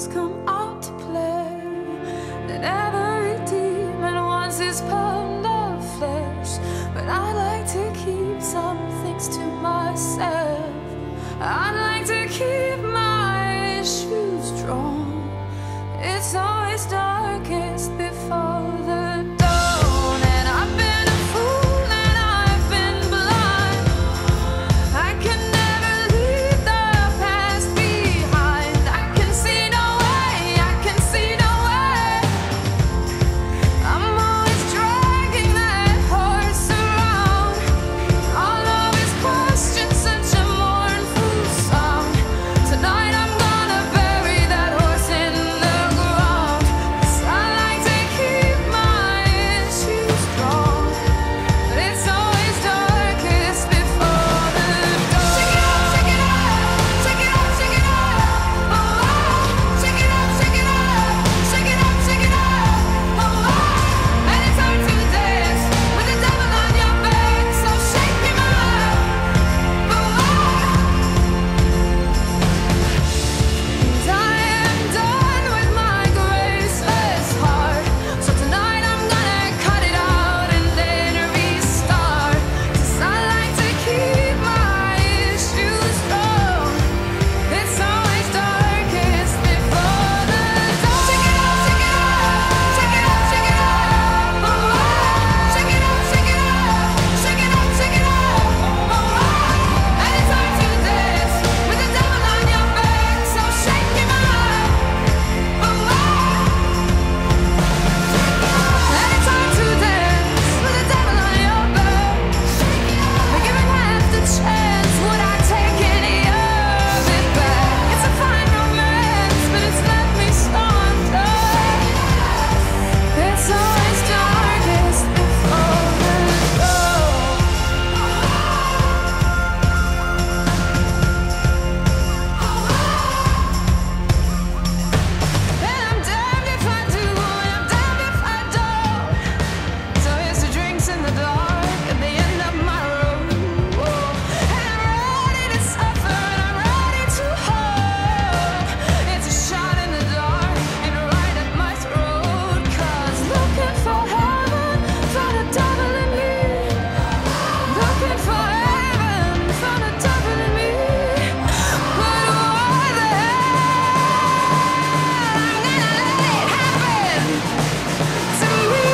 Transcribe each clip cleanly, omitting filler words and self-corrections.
devils come out to play, that every demon wants his pound of flesh. But I like to keep some things to myself. I'd like to keep my issues strong. It's always darkest before the dawn, and I've been a fool and I've been blind. I can never leave the past behind. I can see no way, I can see no way. I'm always dragging that horse around. All of his questions, such a mournful song. Tonight I'm gonna bury that horse in the ground. 'Cause I like to keep my issues strong, but it's always darkest before the dawn. Shake it up, shake it up, shake it up, shake it up. Oh, oh. Shake it up, shake it up, shake it up, shake it up. Oh, oh. And it's hard to dance with the devil on your back, so shake him up. Oh, oh. 'Cause I am done with my graceless heart. So tonight I'm gonna cut it out and then restart. 'Cause I like to keep my issues strong. It's always darkest before the dawn. Shake it up, shake it up, shake it up, shake it up. Oh, oh. Shake it up, shake it up, shake it up, shake it up. Oh, oh. And it's hard to dance with the devil on your back, so shake him up. Oh, oh. And it's hard to dance with the devil on your back. But given half the chance, would I take any of it back? It's a fine romance, but it's left me stoned. It's always darkest before the dawn. And I'm damned if I do, and I'm damned if I don't. So here's to drinks in the dark at the end of my road. And I'm ready to suffer, and I'm ready to hope. It's a shot in the dark and right at my throat. 'Cause looking for heaven, found a devil in me. Looking for heaven, found a devil in me. But why the hell I'm gonna let it happen to me?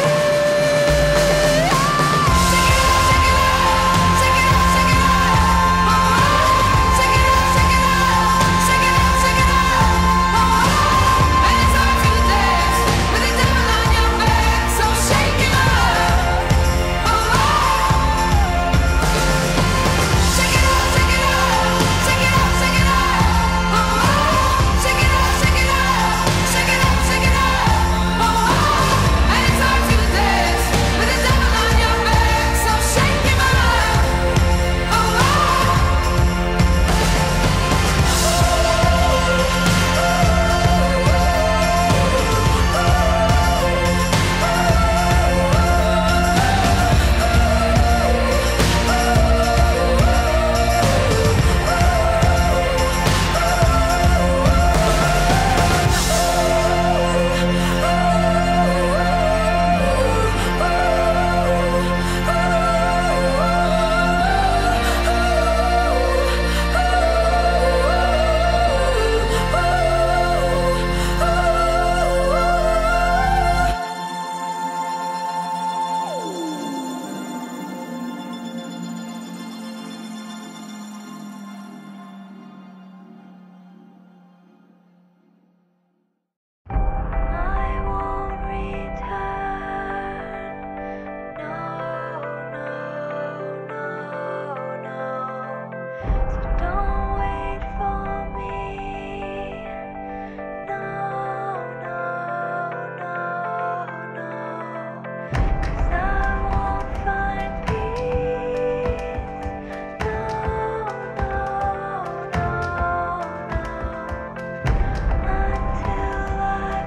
Shake it up, shake it up, shake it up, shake it up. Oh, shake it up, shake it up, shake it up, shake it up. Oh, and it's hard to dance with the devil on your back, so shake him up. Oh, shake it up, shake it up, shake it up, shake it up. Oh, shake it up, shake it up, shake it up, shake it up. Oh, and it's hard to dance with the devil on your back, so shake him up. I won't return. No, no, no, no. So don't wait for me. No, no, no, no. 'Cause I won't find peace. No, no, no, no. Until I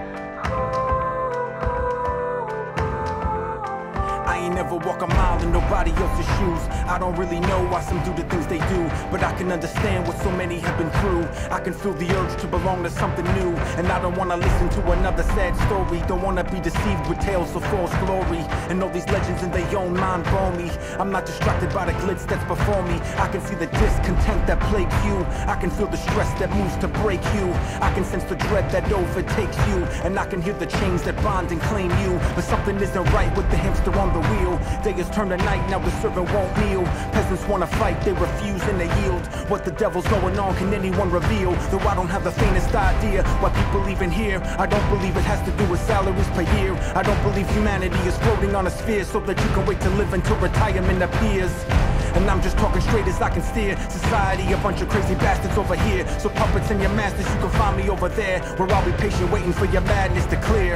find home. I ain't never walk a mile in the nobody else's shoes. I don't really know why some do the things they do, but I can understand what so many have been through. I can feel the urge to belong to something new, and I don't wanna listen to another sad story. Don't wanna be deceived with tales of false glory, and all these legends in their own mind bore me. I'm not distracted by the glitz that's before me. I can see the discontent that plagues you. I can feel the stress that moves to break you. I can sense the dread that overtakes you, and I can hear the chains that bond and claim you. But something isn't right with the hamster on the wheel. Day has turned to night, now the servant won't kneel. Peasants wanna fight, they refuse and they yield. What the devil's going on, can anyone reveal? Though I don't have the faintest idea why people even here. I don't believe it has to do with salaries per year. I don't believe humanity is floating on a sphere so that you can wait to live until retirement appears. And I'm just talking straight as I can steer. Society, a bunch of crazy bastards over here. So puppets and your masters, you can find me over there, where I'll be patient waiting for your madness to clear.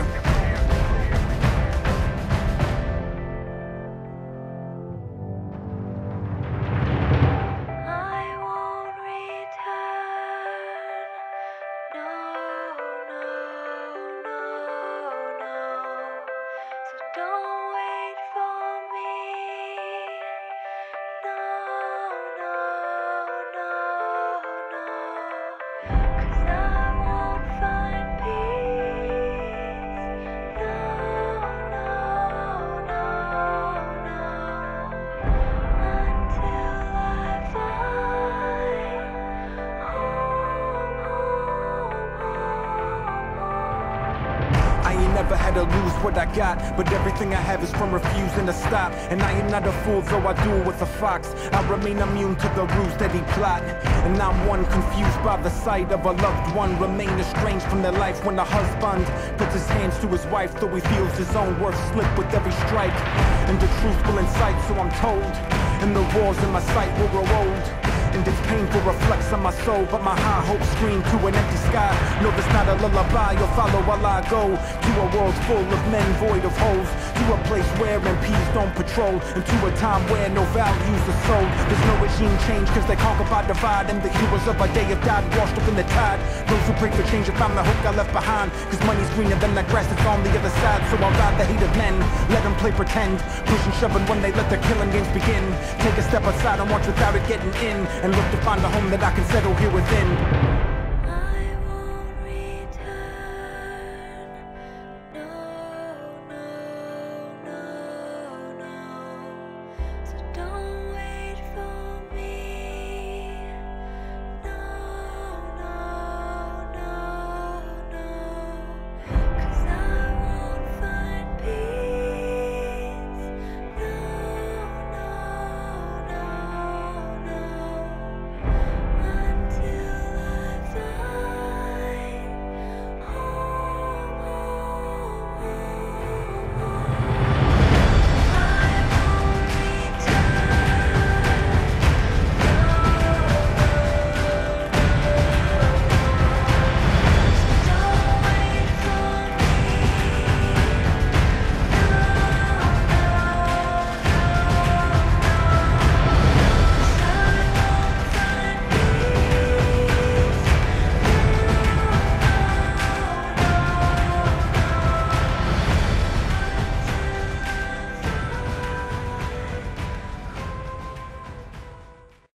Never had to lose what I got, but everything I have is from refusing to stop. And I am not a fool, though I do it with a fox. I remain immune to the ruse that he plot. And I'm one confused by the sight of a loved one, remain estranged from their life when the husband puts his hands to his wife, though he feels his own worth slip with every strike. And the truth will incite, so I'm told, and the wars in my sight will grow old. And it's painful reflects on my soul, but my high hopes scream to an empty sky. No, there's not a lullaby, you'll follow while I go to a world full of men void of holes, to a place where MPs don't patrol, and to a time where no values are sold. There's no regime change, cause they conquer by divide, and the heroes of our day have died washed up in the tide. Those who pray for change have found the hope got left behind, cause money's greener than the grass that's on the other side. So I'll ride the hate of men, let them play pretend, push and shove when they let their killing games begin. Take a step outside and watch without it getting in, and look to find a home that I can settle here within.